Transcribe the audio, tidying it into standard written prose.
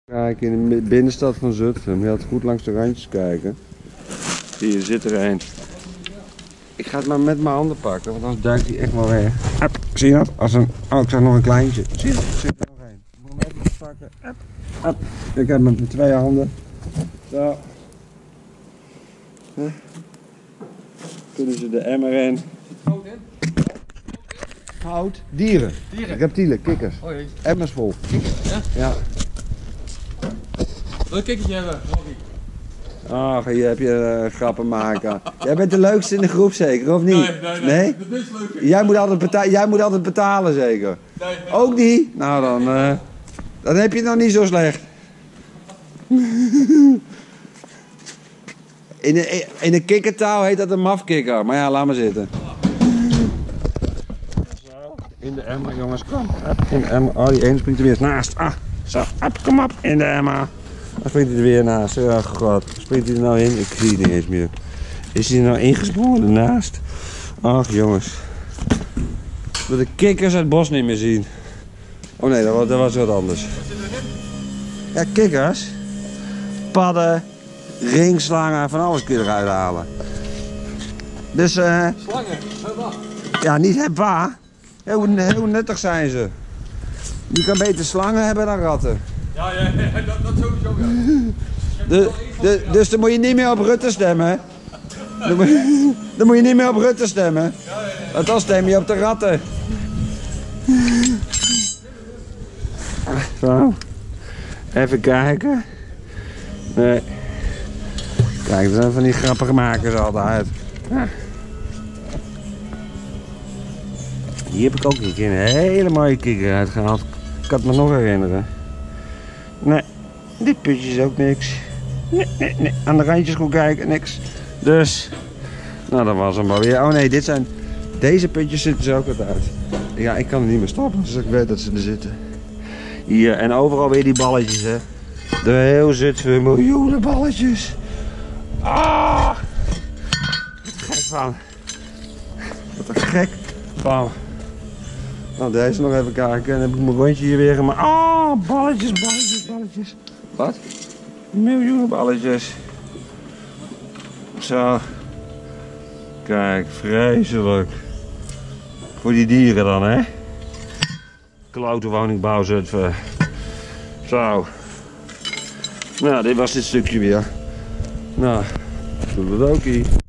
Kijk, in de binnenstad van Zutphen. Je had goed langs de randjes kijken. Hier zit er een. Ik ga het maar met mijn handen pakken, want anders duikt hij echt wel weg. Hup, zie je dat? Als een... Oh, ik zag nog een kleintje. Zie je dat? Er zit er nog een. Ik moet hem even pakken. Hup, hup. Ik heb hem met 2 handen. Zo. Huh? Kunnen ze de emmer in. Hout in? Hout? Dieren. Reptielen, kikkers. Oh jee. Emmers vol. Ja? Ja. Wil een kikkertje hebben? Ach, hier heb je grappen maken. Jij bent de leukste in de groep zeker, of niet? Nee? Dat is leuk. Jij moet altijd betalen zeker? Nee. Ook niet? Nou dan heb je het nog niet zo slecht. In de kikkertaal heet dat een mafkikker, maar ja, laat maar zitten. In de emmer, jongens, kom. In de emmer. Oh, die ene springt er weer naast. Ah, zo, kom op, in de emmer. Dan springt hij er weer naast. Ja, god. Springt hij er nou in? Ik zie het niet eens meer. Is hij er nou ingesprongen ernaast? Ach, jongens. Ik wil de kikkers uit het bos niet meer zien. Oh nee, dat was wat anders. Ja, kikkers. Padden. Ringslangen, van alles kun je eruit halen. Dus Slangen, hubba. ja, niet hebba. Heel nuttig zijn ze. Je kan beter slangen hebben dan ratten. Ja, dat sowieso ja. Dus dan moet je niet meer op Rutte stemmen. Dan moet je niet meer op Rutte stemmen. Want dan stem je op de ratten. Zo. Even kijken. Nee. Kijk, dat zijn van die grappige makers altijd. Ja. Hier heb ik ook een keer een hele mooie kikker uitgehaald. Ik kan het me nog herinneren. Nee, dit putje is ook niks. Nee. Aan de randjes goed kijken, niks. Dus, nou dat was hem maar weer. Oh nee, deze putjes zitten ze ook altijd uit. Ja, ik kan er niet meer stoppen, dus ik weet dat ze er zitten. Hier, en overal weer die balletjes, hè. De heel Zutphen, miljoenen balletjes. Ah! Wat een gek van. Wat een gek van. Nou, deze nog even kijken. En dan heb ik mijn rondje hier weer gemaakt. Oh, balletjes. Wat? Miljoenen balletjes. Zo. Kijk, vreselijk. Voor die dieren dan, hè? Klote woningbouw Zutphen. Zo. Nou, dit was dit stukje weer. Nou, doen we het ook hier.